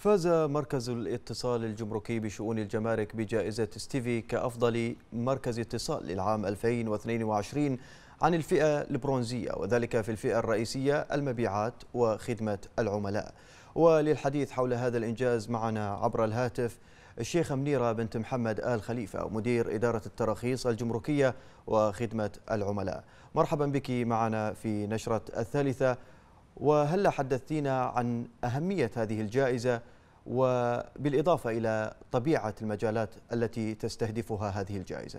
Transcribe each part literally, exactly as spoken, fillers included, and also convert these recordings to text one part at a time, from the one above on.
فاز مركز الاتصال الجمركي بشؤون الجمارك بجائزة ستيفي كأفضل مركز اتصال للعام ألفين واثنين وعشرين عن الفئة البرونزية، وذلك في الفئة الرئيسية المبيعات وخدمة العملاء. وللحديث حول هذا الإنجاز معنا عبر الهاتف الشيخة منيرة بنت محمد آل خليفة، مدير إدارة التراخيص الجمركية وخدمة العملاء. مرحبا بك معنا في نشرة الثالثة، وهل حدثتينا عن أهمية هذه الجائزة وبالإضافة إلى طبيعة المجالات التي تستهدفها هذه الجائزة؟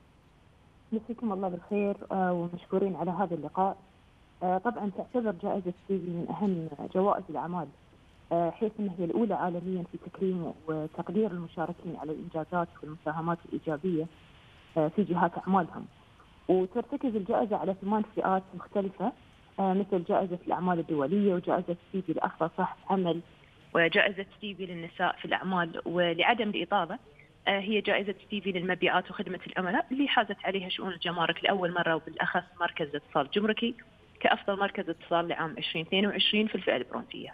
مساكم الله بالخير ومشكورين على هذا اللقاء. طبعا تعتبر جائزة ستيفي من أهم جوائز الأعمال، حيث أنها هي الأولى عالميا في تكريم وتقدير المشاركين على الإنجازات والمساهمات الإيجابية في جهات أعمالهم. وترتكز الجائزة على ثمان فئات مختلفة، مثل جائزة الأعمال الدولية وجائزة ستيفي لأفضل صاحب عمل وجائزة ستيفي للنساء في الأعمال. ولعدم الإطالة هي جائزة ستيفي للمبيعات وخدمة العملاء اللي حازت عليها شؤون الجمارك لأول مرة، وبالأخص مركز الاتصال الجمركي كأفضل مركز اتصال لعام ألفين واثنين وعشرين في الفئة البرونزية.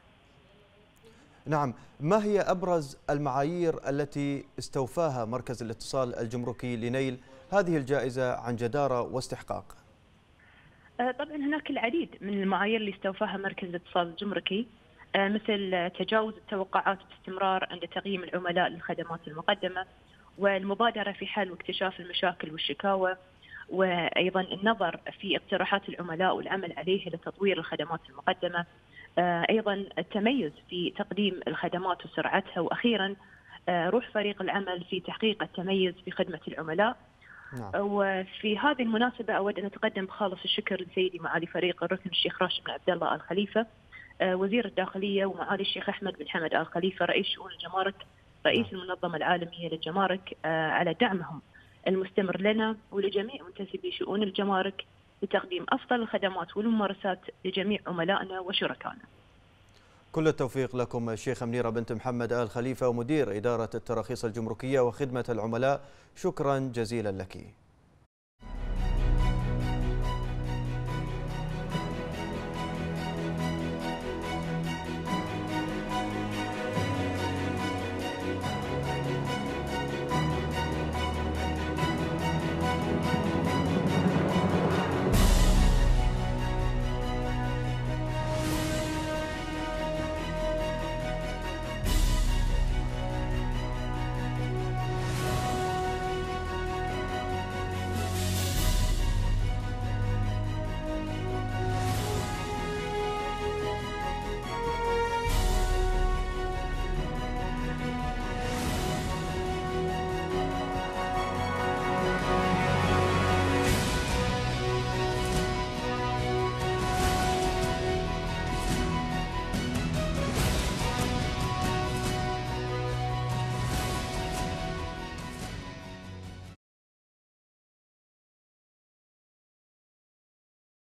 نعم، ما هي أبرز المعايير التي استوفاها مركز الاتصال الجمركي لنيل هذه الجائزة عن جدارة واستحقاق؟ طبعا هناك العديد من المعايير اللي استوفاها مركز الاتصال الجمركي، مثل تجاوز التوقعات باستمرار عند تقييم العملاء للخدمات المقدمة، والمبادرة في حل واكتشاف المشاكل والشكاوى، وأيضا النظر في اقتراحات العملاء والعمل عليها لتطوير الخدمات المقدمة، أيضا التميز في تقديم الخدمات وسرعتها، وأخيرا روح فريق العمل في تحقيق التميز في خدمة العملاء. نعم. وفي هذه المناسبة أود أن أتقدم بخالص الشكر لسيدي معالي فريق الركن الشيخ راشد بن عبد الله آل خليفة وزير الداخلية، ومعالي الشيخ أحمد بن حمد آل خليفة رئيس شؤون الجمارك رئيس المنظمة العالمية للجمارك على دعمهم المستمر لنا ولجميع منتسبي شؤون الجمارك لتقديم أفضل الخدمات والممارسات لجميع عملائنا وشركائنا. كل التوفيق لكم الشيخة منيرة بنت محمد آل خليفة ومدير إدارة التراخيص الجمركية وخدمة العملاء، شكرا جزيلا لك.